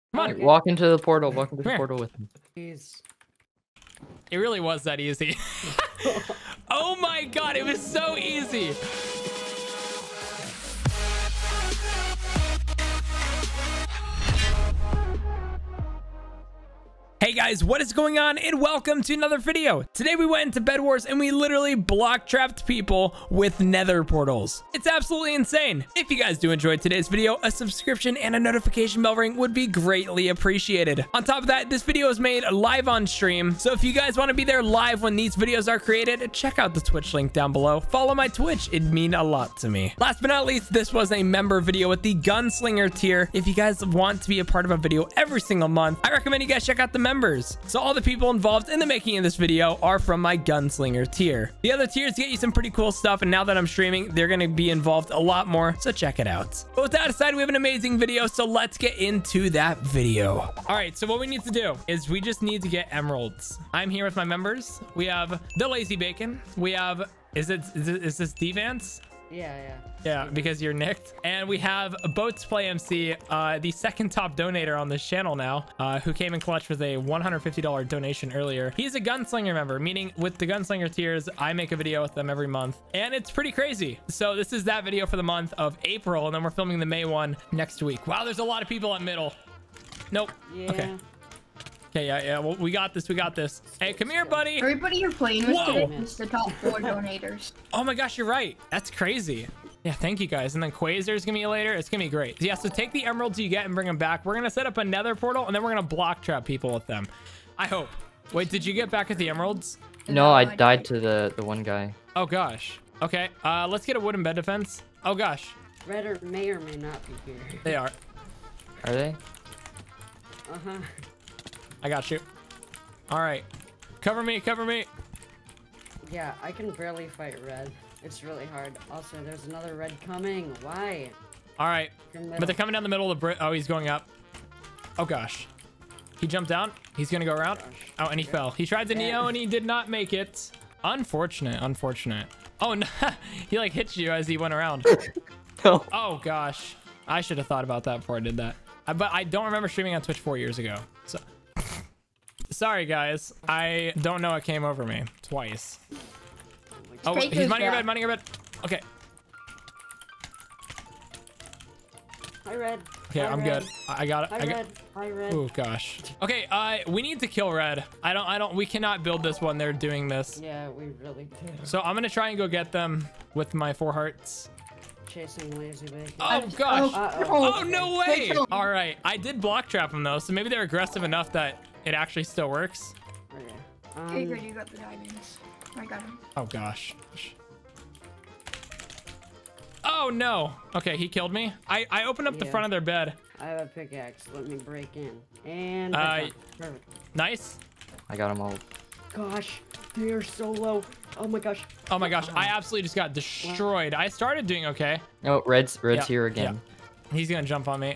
Come on. Okay. Walk into the portal. Walk into Come the here. portal with me. Please. It really was that easy. Oh my god, it was so easy. Hey guys, what is going on and welcome to another video. Today we went into Bed Wars and we literally block trapped people with nether portals. It's absolutely insane. If you guys do enjoy today's video, a subscription and a notification bell ring would be greatly appreciated. On top of that, this video is made live on stream. So if you guys want to be there live when these videos are created, check out the Twitch link down below. Follow my Twitch, it'd mean a lot to me. Last but not least, this was a member video with the Gunslinger tier. If you guys want to be a part of a video every single month, I recommend you guys check out the members. So all the people involved in the making of this video are from my Gunslinger tier. The other tiers get you some pretty cool stuff, and now that I'm streaming, they're going to be involved a lot more, so check it out. But with that aside, we have an amazing video, so let's get into that video. All right, so what we need to do is we just need to get emeralds. I'm here with my members. We have the Lazy Bacon. We have, is this D-Vance? Yeah, because you're nicked. And we have Boats Play MC, the second top donator on this channel now, who came in clutch with a $150 donation earlier. He's a Gunslinger member, meaning with the Gunslinger tiers, I make a video with them every month, and it's pretty crazy. So this is that video for the month of April, and then we're filming the May one next week. Wow, there's a lot of people at middle. Nope. yeah. Okay, yeah. Well, we got this. Hey, come here, buddy. Everybody you're playing with Whoa. today is the top 4 donators. Oh my gosh, you're right. That's crazy. Yeah, thank you guys. And then Quasar's gonna be later. It's gonna be great. Yeah, so take the emeralds you get and bring them back. We're gonna set up a nether portal and then we're gonna block trap people with them. I hope. Wait, did you get back at the emeralds? No, I died to the one guy. Oh gosh. Okay, let's get a wooden bed defense. Oh gosh. Red may or may not be here. They are. Are they? Uh-huh. I got you. All right. Cover me. Yeah, I can barely fight red. It's really hard. Also, there's another red coming. Why? All right. You're But they're coming down the middle of the bridge. Oh, he's going up. Oh gosh. He jumped down. He's gonna go around. Oh, and he fell. He tried to Neo and he did not make it. Unfortunate. Oh no. He like hit you as he went around. No. Oh gosh. I should have thought about that before I did that. But I don't remember streaming on Twitch 4 years ago. So sorry guys. I don't know what came over me twice. Oh, Take he's his minding your job. bed. Okay. Hi, red. Okay, I'm good. I got it. Hi, red. Hi, red. Oh gosh. Okay, we need to kill red. We cannot build this when they're doing this. Yeah, we really do. So I'm gonna try and go get them with my 4 hearts. Chasing Lazy Bacon. Oh gosh. Uh-oh. Oh no way. All right, I did block trap them though, so maybe they're aggressive enough that it actually still works. Okay. Hey, good, you got the diamonds. I got him. Oh gosh. Oh no. Okay, he killed me. I opened up the Yeah. front of their bed. I have a pickaxe. Let me break in. And perfect. Nice. I got them all. Gosh, they are so low. Oh my gosh. Oh my gosh, I absolutely just got destroyed. I started doing okay. Oh, red's Yeah, here again. yeah. He's gonna jump on me.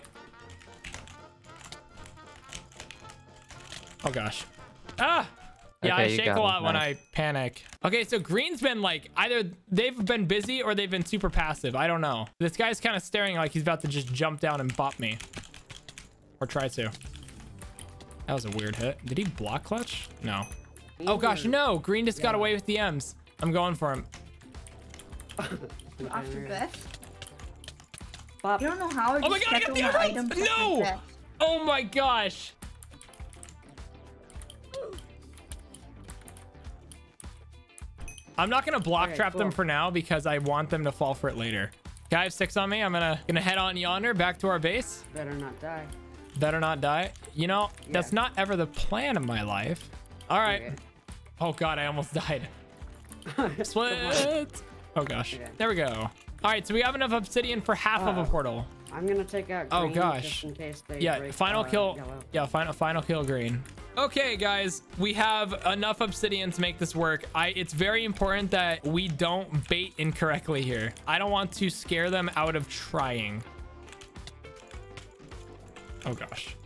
Oh gosh. Ah! Yeah, Okay, I you shake got a him. lot when I Nice. panic. Okay, so green's been like, either they've been busy or they've been super passive. I don't know. This guy's kind of staring like he's about to just jump down and bop me. Or try to. That was a weird hit. Did he block clutch? No. Oh gosh, no! Green just got away with the M's. I'm going for him. After Beth? Bop. You don't know how I Oh my just god, I checked got all the my emeralds! items after No! Beth. Oh my gosh! I'm not gonna block Okay, trap them cool. for now because I want them to fall for it later. Okay, I have 6 on me. I'm gonna head on yonder back to our base. Better not die. Better not die. You know, that's Yeah. not ever the plan of my life. All right. Okay. Oh god, I almost died. Split. Oh gosh. Okay. There we go. All right, so we have enough obsidian for half of a portal. I'm gonna take out Oh, green gosh. just in case they Yeah, break, final kill. yellow. Yeah, final kill green. Okay, guys, we have enough obsidian to make this work. It's very important that we don't bait incorrectly here. I don't want to scare them out of trying. Oh gosh.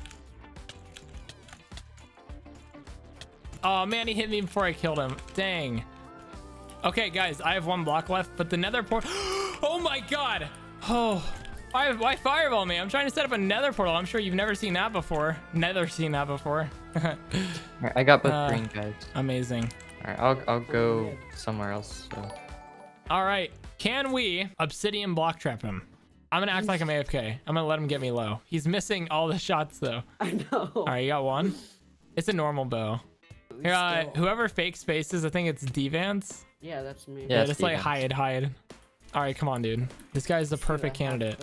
Oh man, he hit me before I killed him. Dang. Okay, guys, I have 1 block left, but the nether port. Oh my god. Oh. Why fireball me? I'm trying to set up a nether portal. I'm sure you've never seen that before. Never seen that before. Alright, I got both green guys. Amazing. Alright, I'll go somewhere else. So. All right. Can we obsidian block trap him? I'm gonna act like I'm AFK. I'm gonna let him get me low. He's missing all the shots though. I know. All right, you got one. It's a normal bow. Here, whoever fakes faces, I think it's Devance. Yeah, that's me. Yeah, Just like hide. All right, come on, dude. This guy's the perfect candidate.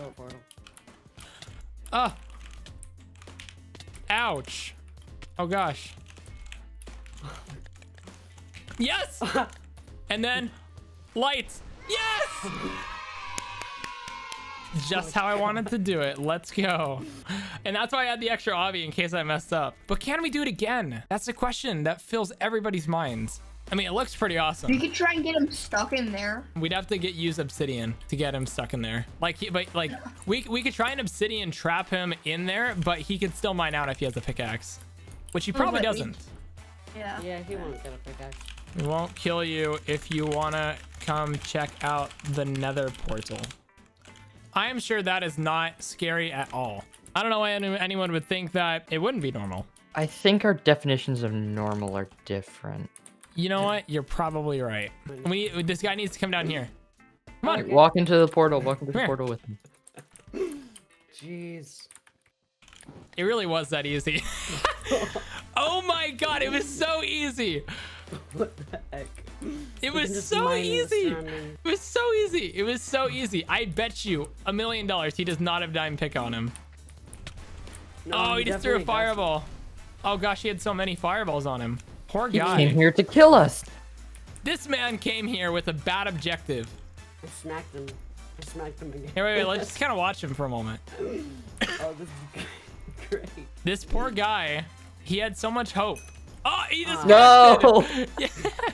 Oh. Ouch. Oh gosh. Yes. And then lights. Yes. Just how I wanted to do it. Let's go. And that's why I had the extra obby in case I messed up. But can we do it again? That's the question that fills everybody's minds. I mean, it looks pretty awesome. You could try and get him stuck in there. We'd have to use obsidian to get him stuck in there. Like, we could try an obsidian trap him in there, but he could still mine out if he has a pickaxe, which he probably doesn't. Yeah. Yeah, he won't get a pickaxe. We won't kill you if you wanna come check out the nether portal. I am sure that is not scary at all. I don't know why anyone would think that it wouldn't be normal. I think our definitions of normal are different. You know what? You're probably right. This guy needs to come down here. Come on. Like, walk into the portal. Walk into the Come here. portal with him. Jeez. It really was that easy. Oh my god, it was so easy. What the heck? It was so easy. It was so easy. It was so easy. I bet you $1 million he does not have diamond pick on him. No, Oh, he just threw a definitely fireball. Oh gosh, he had so many fireballs on him. Poor He guy. came here to kill us. This man came here with a bad objective. I smacked him. I smacked him again. Here, wait, let's just kind of watch him for a moment. Oh, this is great. This poor guy, he had so much hope. Oh, he just No. Yeah.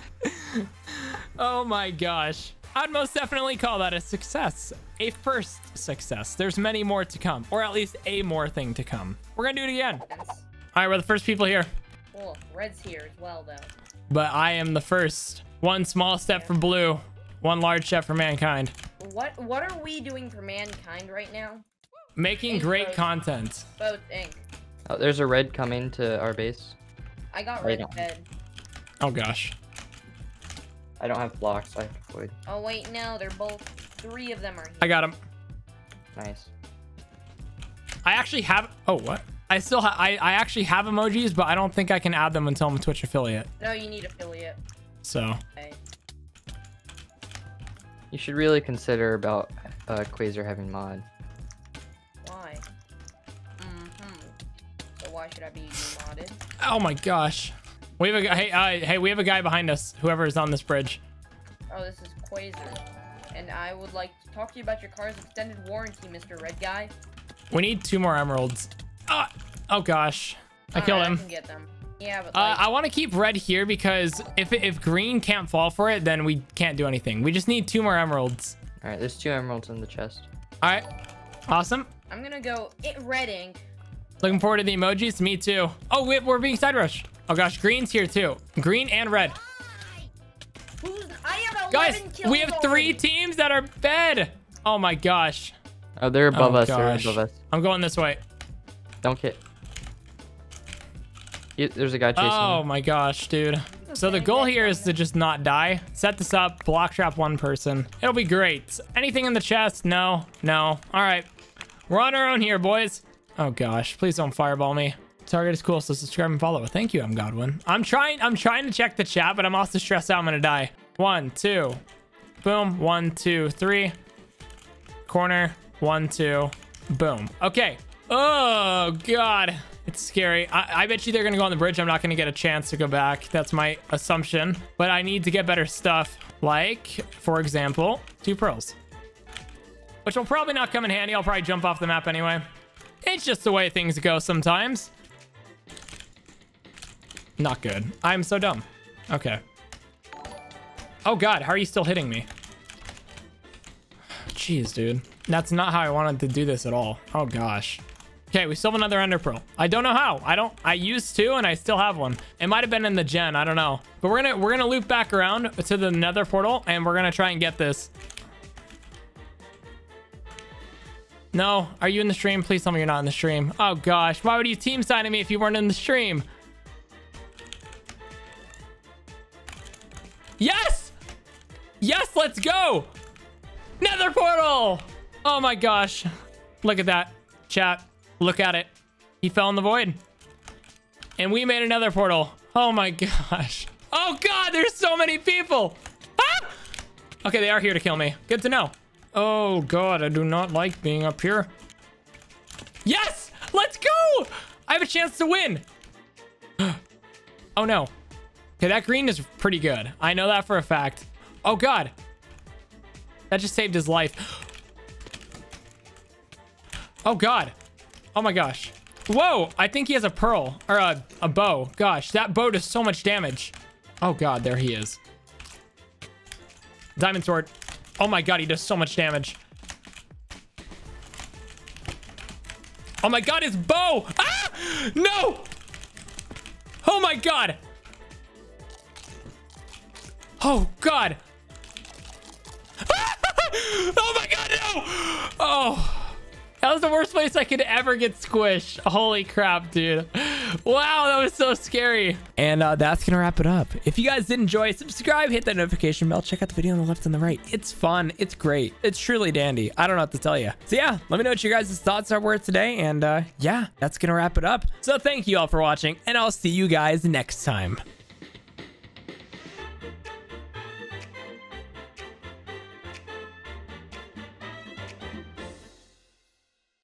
Oh my gosh. I'd most definitely call that a success. A first success. There's many more to come, or at least a more thing to come. We're gonna do it again. All right, we're the first people here. Cool. Red's here as well, though. But I am the first. One small step for blue, one large step for mankind. What are we doing for mankind right now? Making great content. Both ink. Oh, there's a red coming to our base. I got Right red on. bed. Oh gosh. I don't have blocks. I have to void. Oh wait, no, they're both. 3 of them are here. I got him. Nice. I actually have. Oh, what? I still have. I actually have emojis, but I don't think I can add them until I'm a Twitch affiliate. No, you need affiliate. So. Okay. You should really consider about Quasar having mod. Why? So why should I be modded? Oh my gosh. We have a guy. Hey, we have a guy behind us. Whoever is on this bridge. Oh, this is Quasar. And I would like to talk to you about your car's extended warranty, Mr. Red Guy. We need 2 more emeralds. Oh gosh. I killed him. I can get them. Yeah, but like, I want to keep red here because if green can't fall for it, then we can't do anything. We just need 2 more emeralds. All right, there's 2 emeralds in the chest. All right. Awesome. I'm gonna go red ink. Looking forward to the emojis. Me too. Oh, we're being side rushed. Oh gosh, green's here too. Green and red. I have 11 Guys, kills we have 3 already. teams that are fed. Oh my gosh. Oh, they're above Oh, us. They're gosh. above us. I'm going this way. Don't hit. There's a guy chasing. Oh me. my gosh, dude. So the goal here is to just not die. Set this up, block trap 1 person. It'll be great. Anything in the chest? No, no. All right. We're on our own here, boys. Oh gosh, please don't fireball me. Target is cool, so subscribe and follow. Thank you, I'm Godwin. I'm trying to check the chat, but I'm also stressed out I'm gonna die. 1, 2. Boom. 1, 2, 3. Corner. 1, 2. Boom. Okay. Oh god. It's scary. I bet you they're gonna go on the bridge. I'm not gonna get a chance to go back. That's my assumption. But I need to get better stuff. Like, for example, 2 pearls. Which will probably not come in handy. I'll probably jump off the map anyway. It's just the way things go sometimes. Not good. I'm so dumb. Okay. Oh god, how are you still hitting me? Jeez, dude. That's not how I wanted to do this at all. Oh gosh. Okay, we still have another ender pearl. I don't know how. I used 2 and I still have 1. It might have been in the gen, I don't know. But we're gonna loop back around to the nether portal and we're gonna try and get this. No, are you in the stream? Please tell me you're not in the stream. Oh gosh, why would you team sign me if you weren't in the stream? Yes! Yes, let's go! Nether portal! Oh my gosh. Look at that. Chat, look at it. He fell in the void. And we made another portal. Oh my gosh. Oh god, there's so many people! Ah! Okay, they are here to kill me. Good to know. Oh god, I do not like being up here. Yes! Let's go! I have a chance to win. Oh no. Okay, that green is pretty good. I know that for a fact. Oh god. That just saved his life. Oh god. Oh my gosh. Whoa, I think he has a pearl or a bow. Gosh, that bow does so much damage. Oh god, there he is. Diamond sword. Oh my god, he does so much damage. Oh my god, his bow! Ah! No! Oh my god! Oh god! Oh my god, no! Oh. That was the worst place I could ever get squished. Holy crap, dude. Wow, that was so scary. And that's gonna wrap it up. If you guys did enjoy, subscribe, hit that notification bell, check out the video on the left and the right. It's fun, it's great, it's truly dandy. I don't know what to tell you. So yeah, let me know what your guys' thoughts were today. And yeah, that's gonna wrap it up. So thank you all for watching, and I'll see you guys next time.